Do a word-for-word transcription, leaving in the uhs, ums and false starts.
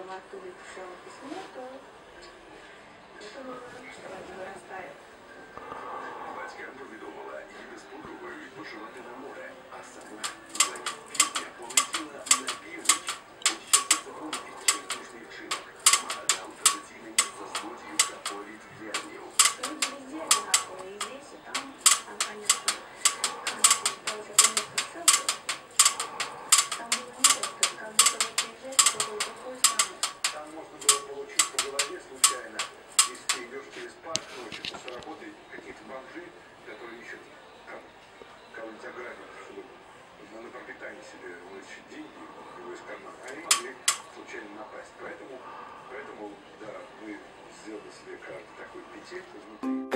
во рту и писала письмо, то это вырастает. Батькам повідомила її з подругою відпочивати на море, а сама за півдня полетіла на північ. От щастя заборонить чесний вчинок. Мадам традиційне місце злодіїв та політв'язнів. Люди везде одинаковые, и здесь, и там. Там, конечно, когда получается место ссылки, там было не просто, как будто бы приезжаешь в другой такой страны. Там можно было получить по голове случайно, если ты идешь через парк ночью после работы, какие-то бомжи, которые ищут там кого-нибудь ограбить, чтобы на пропитание себе вытащить деньги его из кармана. Они могли случайно напасть. Поэтому, поэтому, да, мы сделали себе каждый такой петель внутри.